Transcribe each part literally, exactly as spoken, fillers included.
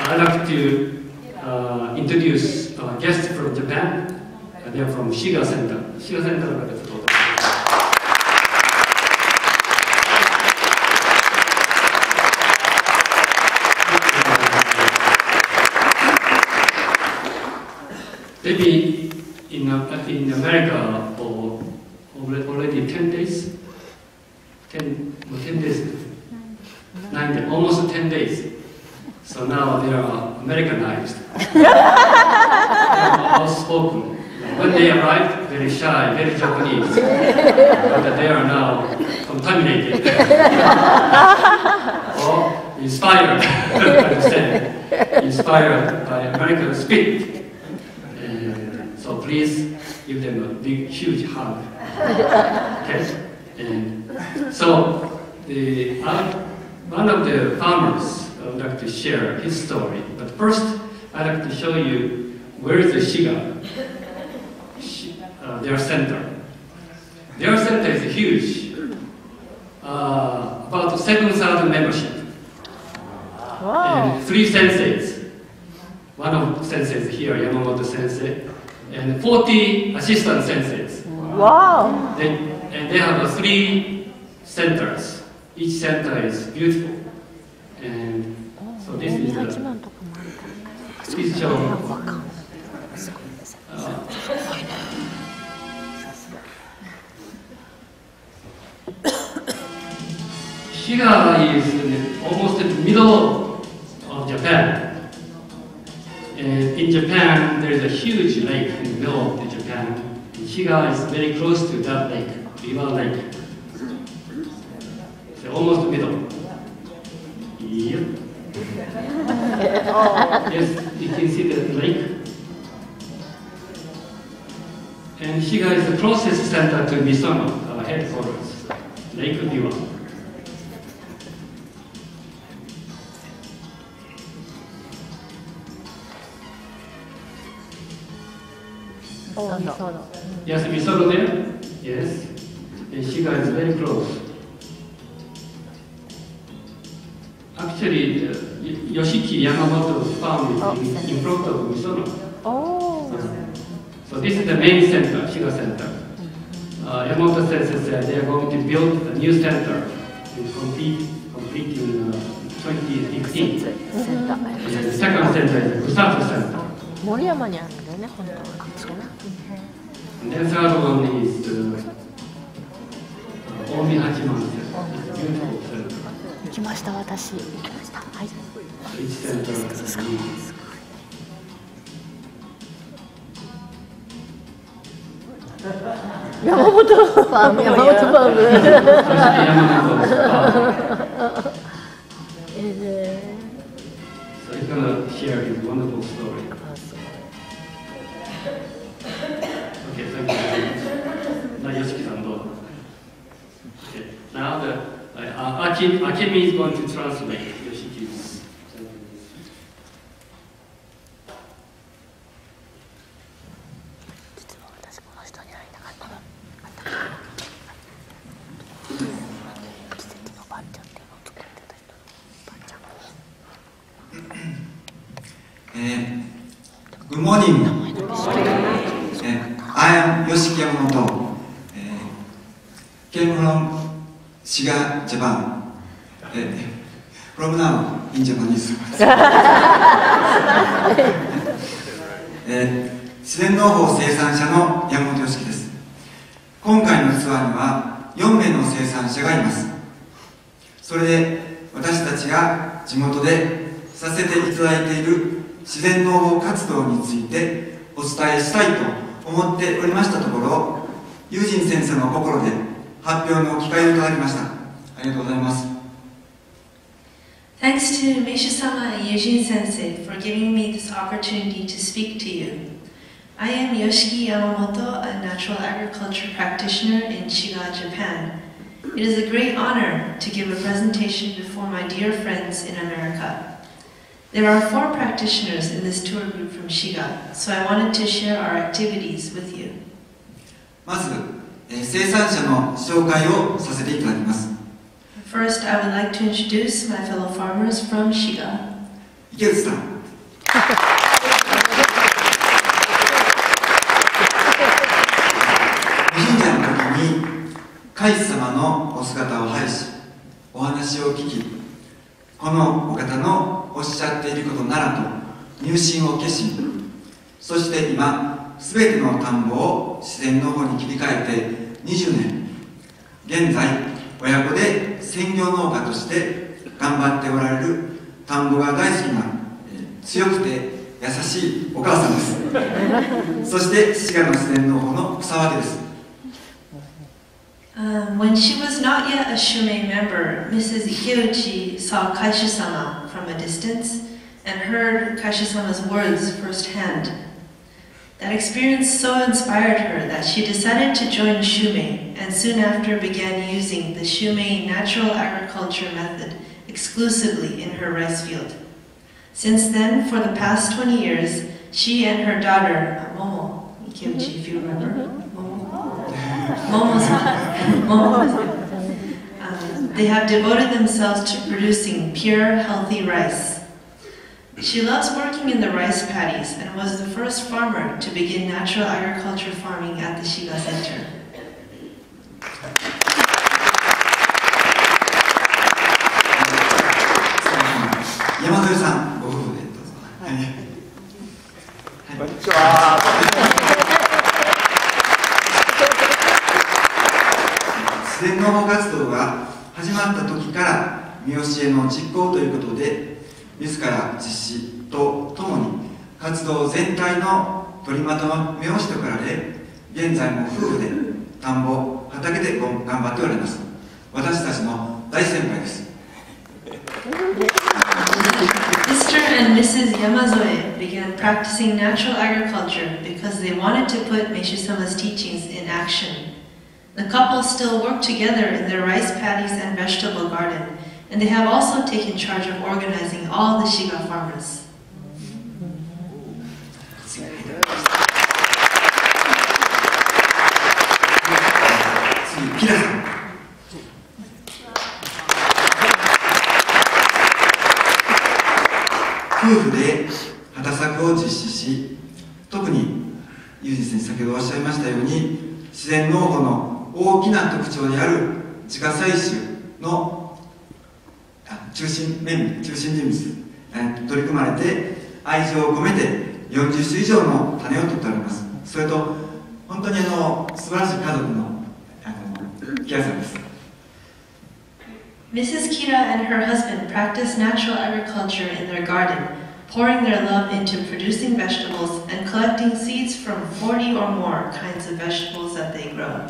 I'd like to uh, introduce our guests from Japan. Uh, they are from Shiga Center. Shiga Center からちょっと。Maybe in, uh, in America for already ten days, ten, well, ten days, nine days, almost ten days. So now they are Americanized. They are outspoken. When they arrived, very shy, very Japanese. But they are now contaminated. Or inspired, I understand. Inspired by American spirit. So please give them a big, huge hug. Okay? And so the, uh, one of the farmers I would like to share his story. But first, I'd like to show you where is the Shiga, uh, their center. Their center is huge, uh, about seven thousand membership. Wow. And three senseis. One of the senseis here, Yamamoto sensei. And forty assistant senseis. Wow! They, and they have uh, three centers. Each center is beautiful. And so this is the this show. Uh, Shiga is in, almost in the middle of Japan. And in Japan, there is a huge lake in the middle of the Japan. And Shiga is very close to that lake, Biwa Lake. So almost the middle. Yep. Yes, you can see the lake. And Shiga is the closest center to Misono, our headquarters, Lake Biwa. Oh, Misono. Yes, Misono there? Yes. And Shiga is very close. Actually, uh, Yoshiki Yamamoto's farm is oh, in, in front of Misono. Oh. Yes. So this is the main center, Shiga Center. Uh, Yamamoto says that they are going to build a new center to complete, complete in uh, twenty fifteen. And the second center is the Kusatsu Center. 森山にあるんだよね、本当は。そうね。 And then third one is uh, uh, Omi Hachiman Center. It's a beautiful center. 行きました、私。行きました。はい。 Each center is unique. Yamamoto farm, Yamamoto farm. So he's gonna share his wonderful story. Okay, thank you. Now Yoshiki-san, do. Okay, now the uh, Akemi, Akemi is going to translate Yoshiki's. えー、Good morning. I am Yoshiki Yamamoto. Came from Shiga, Japan. From now in Japanese. 自然農法生産者の山本良樹です。今回のツアーにはよんめいの生産者がいます。それで私たちが地元でさせていただいている自然農法活動についてお伝えしたいと思っておりましたところ、ユージン先生の心で発表の機会をいただきました。ありがとうございます。 Thanks to Meisha-sama and Eugene Sensei for giving me this opportunity to speak to you. I am Yoshiki Yamamoto, a natural agriculture practitioner in Shiga, Japan. It is a great honor to give a presentation before my dear friends in America. There are four practitioners in this tour group from Shiga, so I wanted to share our activities with you. まず、生産者の紹介をさせていただきます。 First, I would like to introduce my fellow farmers from Shiga. 池内さん、 のお姿を拝し、お話を聞き、このお方のおっしゃっていることならと入信を決心、そして今すべての田んぼを自然農法に切り替えてにじゅうねん、現在親子で専業農家として頑張っておられる田んぼが大好きな、えー、強くて優しいお母さんです。そして滋賀の自然農法の草分けです。 Um, when she was not yet a Shumei member, Missus Ikeuchi saw Kaishu-sama from a distance and heard Kaishu-sama's words firsthand. That experience so inspired her that she decided to join Shumei and soon after began using the Shumei natural agriculture method exclusively in her rice field. Since then, for the past twenty years, she and her daughter, Momo Ikeuchi, if you remember, Momo's Momo. Um, they have devoted themselves to producing pure, healthy rice. She loves working in the rice paddies and was the first farmer to begin natural agriculture farming at the Shiga Center. 山添さん、ご夫婦でどうぞ。はい。 こんにちは。 自然農法活動が始まった時から見教えの実行ということで自ら実施とともに活動全体の取りまとめをしておられ、現在も夫婦で田んぼ畑で頑張っておられます。私たちの大先輩です。 Mister and Missus Yamazoe began practicing natural agriculture because they wanted to put Meishu-sama's teachings in action. The couple still work together in their rice paddies and vegetable garden, and they have also taken charge of organizing all the Shiga farmers. 次、キラさん。夫婦で畑作を実施し、特にユージ先生先ほどおっしゃいましたように自然農法の大きな特徴である自家採集の中心面中心人物に取り組まれて愛情を込めてよんじゅっしゅ以上の種を取っております。それと本当にあの素晴らしい家族のあのキラさんです。 Missus Kira and her husband practice natural agriculture in their garden, pouring their love into producing vegetables and collecting seeds from forty or more kinds of vegetables that they grow.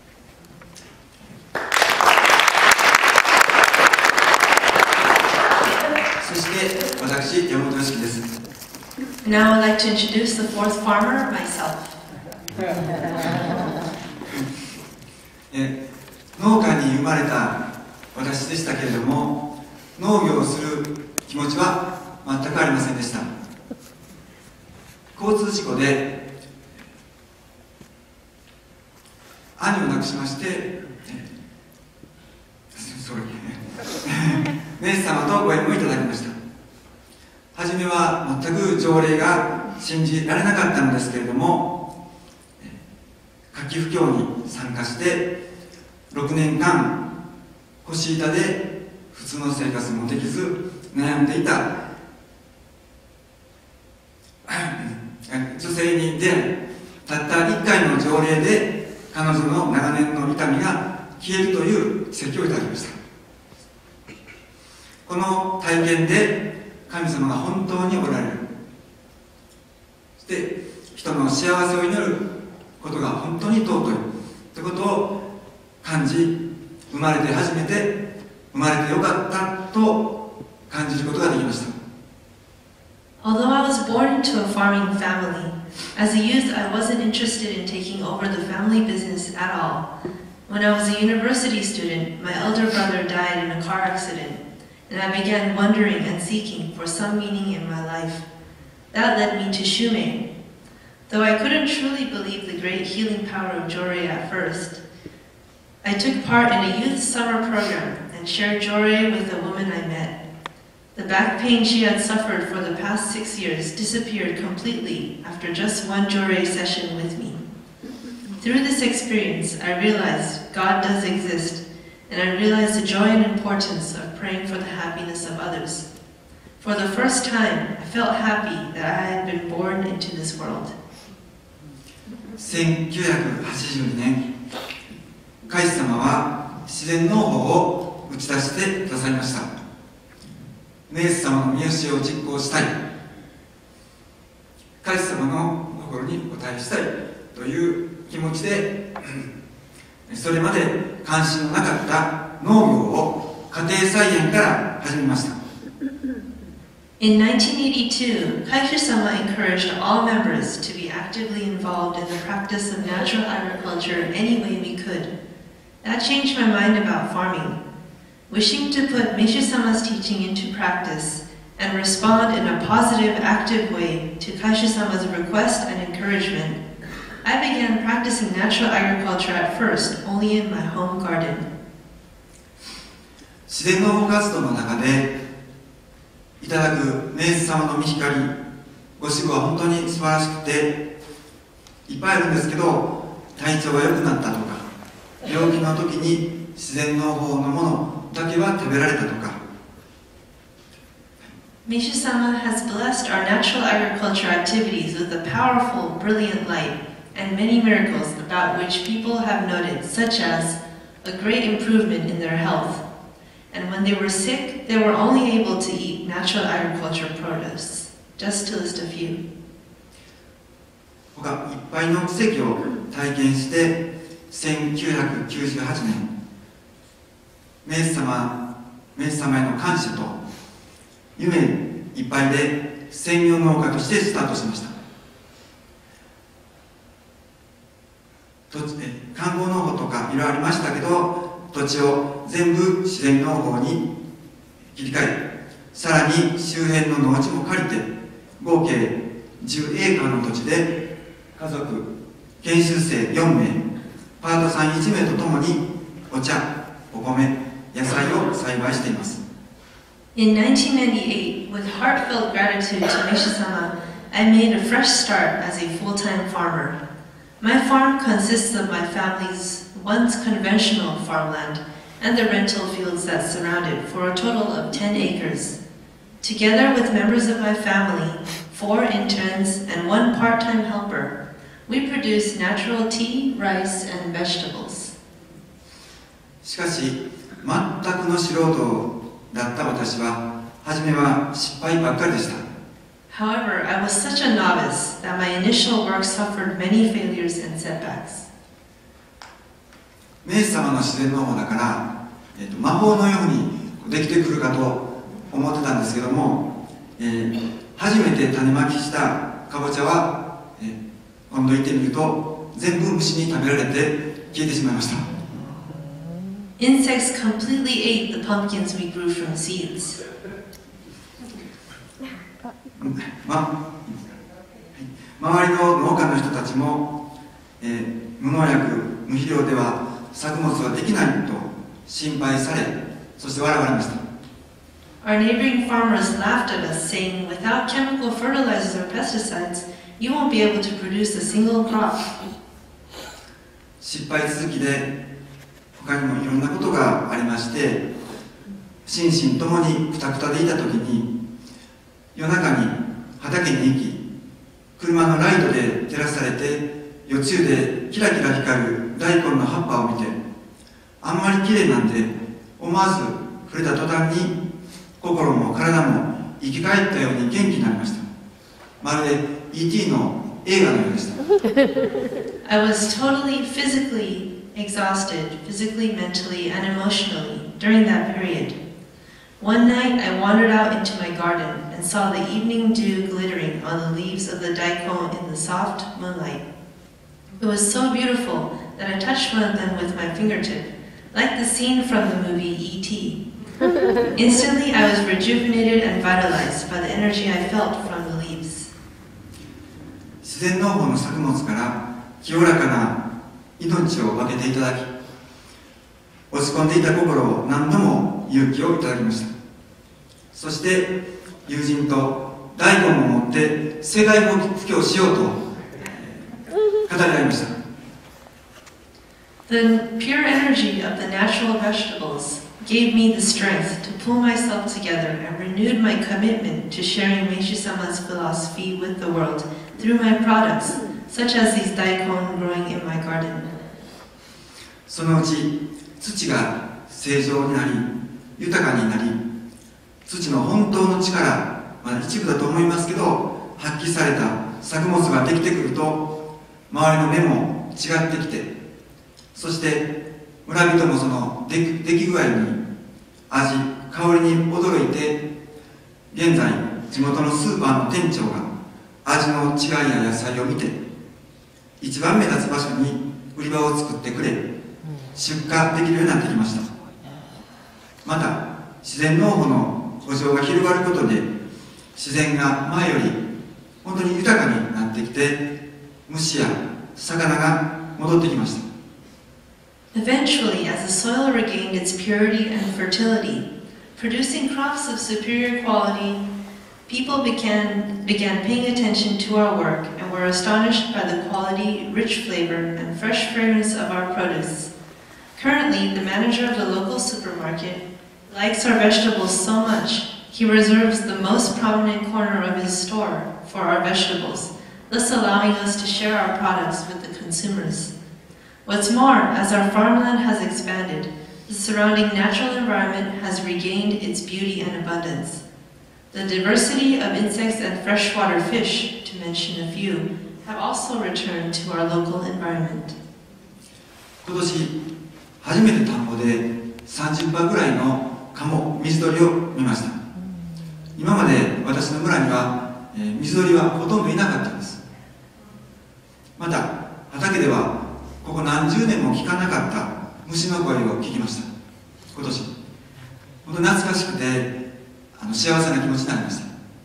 そして私、山本良樹です。 Now I'd like to introduce the fourth farmer, myself. え農家に生まれた私でしたけれども、農業をする気持ちは全くありませんでした。交通事故で兄を亡くしまして、姉様とご縁もいただきました。初めは全く条例が信じられなかったのですけれども、夏季不況に参加してろくねんかん腰痛で普通の生活もできず悩んでいた女性に出会い、たったいっかいの条例で彼女の長年の痛みが消えるという奇跡をいただきました。この体験で神様が本当におられる、そして人の幸せを祈ることが本当に尊いということを感じ、生まれて初めて生まれてよかったと感じることができました。 Although I was born into a farming family, as a youth I wasn't interested in taking over the family business at all. When I was a university student, my elder brother died in a car accident, and I began wondering and seeking for some meaning in my life. That led me to Shumei. Though I couldn't truly believe the great healing power of Jorei at first, I took part in a youth summer program and shared Jorei with a woman I met. The back pain she had suffered for the past six years disappeared completely after just one Jorei session with me. Through this experience, I realized God does exist, and I realized the joy and importance of praying for the happiness of others. For the first time, I felt happy that I had been born into this world. せんきゅうひゃくはちじゅうにねん、カイス様は自然農法を打ち出してくださいました。イエス様の見教えを実行したい、カイス様の心にお答えしたいという気持ちで、それまで関心のなかった農業を家庭菜園から始めました。 In nineteen eighty-two, Kaishu-sama encouraged all members to be actively involved in the practice of natural agriculture any way we could. That changed my mind about farming. Wishing to put Meishu-sama's teaching into practice and respond in a positive, active way to Kaishu-sama's request and encouragement, I began practicing natural agriculture at first only in my home garden. 自然農法活動の中でいただくイエス様の御光、ご指導は本当に素晴らしくていっぱいあるんですけど、体調が良くなったとか、病気の時に自然農法のものだけは食べられたとか。 Meishu-sama has blessed our natural agriculture activities with a powerful, brilliant light and many miracles about which people have noted, such as a great improvement in their health. And when they were sick, they were only able to eat natural agriculture produce. Just to list a few. 他いっぱいの奇跡を体験してせんきゅうひゃくきゅうじゅうはちねん、イエス様、イエス様への感謝と夢いっぱいで専業農家としてスタートしました。土地え観光農法とかいろいろありましたけど、土地を全部自然農法に切り替え、さらに周辺の農地も借りて合計じゅうエーカーの土地で家族、研修生よんめい、パートさんいちめいとともにお茶、お米、野菜を栽培しています。 In nineteen ninety-eight, with heartfelt gratitude to Meishu-sama, I made a fresh start as a full-time farmer. My farm consists of my family's once conventional farmland and the rental fields that surround it for a total of ten acres. Together with members of my family, four interns, and one part-time helper, we produce natural tea, rice, and vegetables. しかし、全くの素人だった私は、初めは失敗ばっかりでした。 However, I was such a novice that my initial work suffered many failures and setbacks. イエス様の自然農法だから、えーと、魔法のようにできてくるかと思ってたんですけども、えー、初めて種まきしたかぼちゃは、えー、今度行ってみると全部虫に食べられて消えてしまいました。 Insects completely ate the pumpkins we grew from seeds. ま、周りの農家の人たちも、えー、無農薬、無肥料では作物はできないと心配され、そして笑われました。 Our neighboring farmers laughed at us, saying, "Without chemical fertilizers or pesticides, you won't be able to produce a single crop." 失敗続きで他にもいろんなことがありまして、心身ともにくたくたでいた時に夜中に畑に行き、車のライトで照らされて夜中でキラキラ光る大根の葉っぱを見て、あんまり綺麗なんで思わず触れた途端に心も体も生き返ったように元気になりました。まるで イーティー の映画のようでした。 I was totally physically exhausted, physically, mentally, and emotionally during that period. One night I wandered out into my garden and saw the evening dew glittering on the leaves of the daikon in the soft moonlight. It was so beautiful that I touched one of them with my fingertip, like the scene from the movie E T Instantly I was rejuvenated and vitalized by the energy I felt from the leaves. 自然農法の作物から清らかな命を分けていただき、落ち込んでいた心を何度も勇気をいただきました。そして友人と大根を持って世界布教しようと語り合いました。 The pure energy of the natural vegetables gave me the strength to pull myself together and renewed my commitment to sharing Meishu-sama's philosophy with the world through my products, such as these daikon growing in my garden. そのうち土が正常になり豊かになり、土の本当の力、まあ、一部だと思いますけど発揮された作物ができてくると、周りの目も違ってきて、そして村人もその出来具合に味、香りに驚いて、現在地元のスーパーの店長が味の違いや野菜を見て一番目立つ場所に売り場を作ってくれ、出荷できるようになってきました。また自然農法の補助が広がることで、自然が前より本当に豊かになってきて、虫や魚が戻ってきました。 Eventually, as the soil regained its purity and fertility, producing crops of superior quality, people began, began paying attention to our work and were astonished by the quality, rich flavor, and fresh fragrance of our produce. Currently, the manager of the local supermarket likes our vegetables so much, he reserves the most prominent corner of his store for our vegetables, thus allowing us to share our products with the consumers. What's more, as our farmland has expanded, the surrounding natural environment has regained its beauty and abundance. The diversity of insects and freshwater fish, to mention a few, have also returned to our local environment. 今年初めて田んぼでさんじゅっぱいぐらいのカモ、水鳥を見ました。今まで私の村には、えー、水鳥はほとんどいなかったんです。また畑ではここ何十年も聞かなかった虫の声を聞きました。今年本当懐かしくて、あの幸せな気持ちになりました。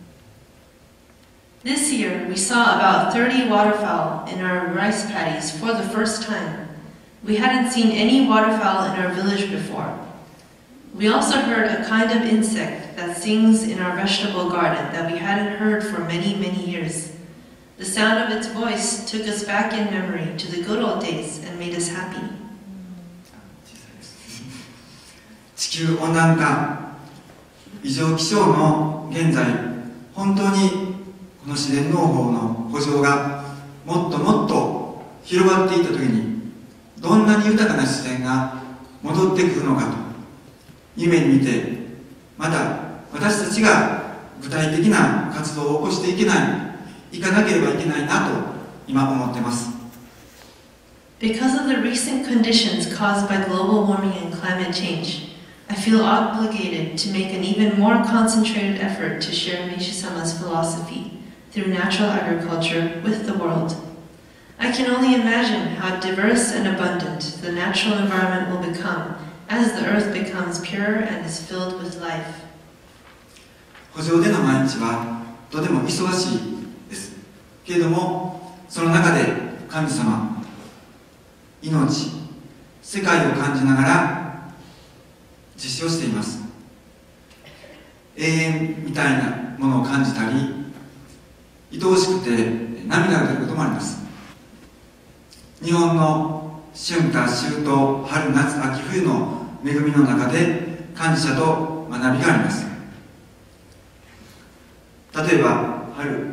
This year we saw about thirty waterfowl in our rice paddies for the first time. We hadn't seen any waterfowl in our village before. We also heard a kind of insect that sings in our vegetable garden that we hadn't heard for many, many years. The sound of its voice took us back in memory to the good old days and made us happy. 地球温暖化、異常気象の現在、本当にこの自然農法の補助がもっともっと広がっていったときに、どんなに豊かな自然が戻ってくるのかと夢に見て、また私たちが具体的な活動を起こしていけない、いかなければいけないなと今思っています。 Because of the recent conditions caused by global warming and climate change, I feel obligated to make an even more concentrated effort to share Meishu-sama's philosophy through natural agriculture with the world. I can only imagine how diverse and abundant the natural environment will become as the earth becomes pure and is filled with life. 補助での毎日はとても忙しいです。けれども、その中で神様、命、世界を感じながら実施をしています。永遠みたいなものを感じたり、愛おしくて涙が出ることもあります。日本の春夏秋冬、春夏秋冬の恵みの中で感謝と学びがあります。例えば春、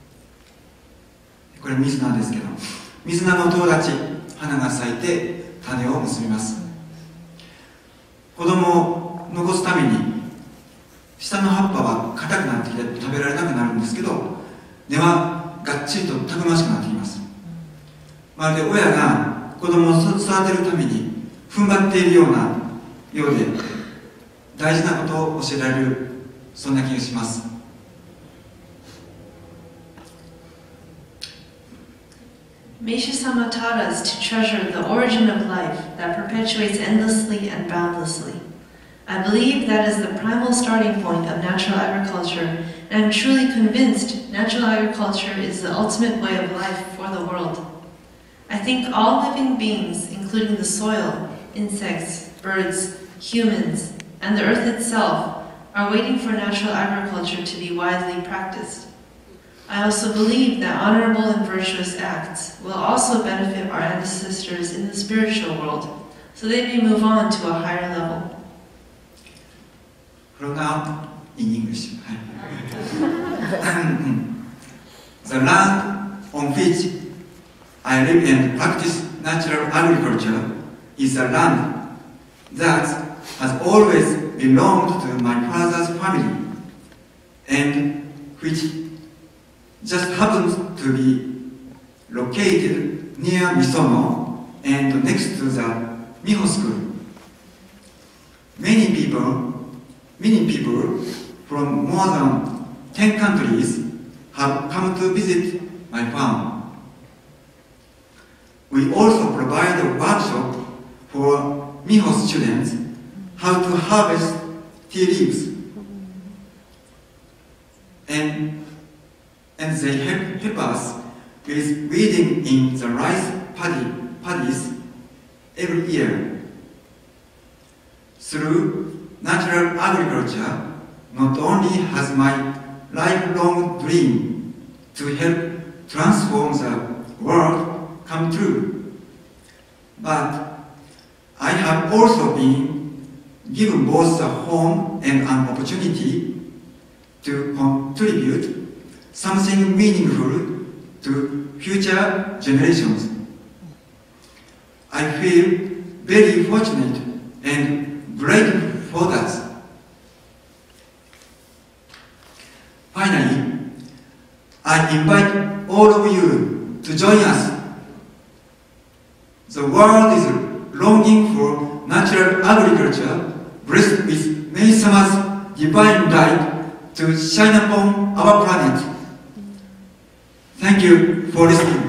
これ水菜ですけど、水菜のとう立ち、花が咲いて種を結びます。子供を残すために下の葉っぱは硬くなってきて食べられなくなるんですけど、根はがっちりとたくましくなってきます。まるで親が子供を育てるために踏ん張っているようなようで、大事なことを教えられる、そんな気がします。 Meishu-sama taught us to treasure the origin of life that perpetuates endlessly and boundlessly. I believe that is the primal starting point of natural agriculture, and I'm truly convinced natural agriculture is the ultimate way of life for the world. I think all living beings, including the soil, insects, birds, humans, and the earth itself, are waiting for natural agriculture to be widely practiced. I also believe that honorable and virtuous acts will also benefit our ancestors in the spiritual world, so they may move on to a higher level. From now, in English. The land on which I live and practice natural agriculture is a land that has always belonged to my father's family and which just happens to be located near Misono and next to the Miho school. Many people, many people from more than ten countries have come to visit my farm. We also provide a workshop for Miho students how to harvest tea leaves. And, and they help, help us with weeding in the rice paddy, paddies every year. Through natural agriculture, not only has my lifelong dream to help transform the world come true, but I have also been given both a home and an opportunity to contribute something meaningful to future generations. I feel very fortunate and grateful for that. Finally, I invite all of you to join us. The world is longing for natural agriculture, blessed with Mei-sama's divine light to shine upon our planet. Thank you for listening.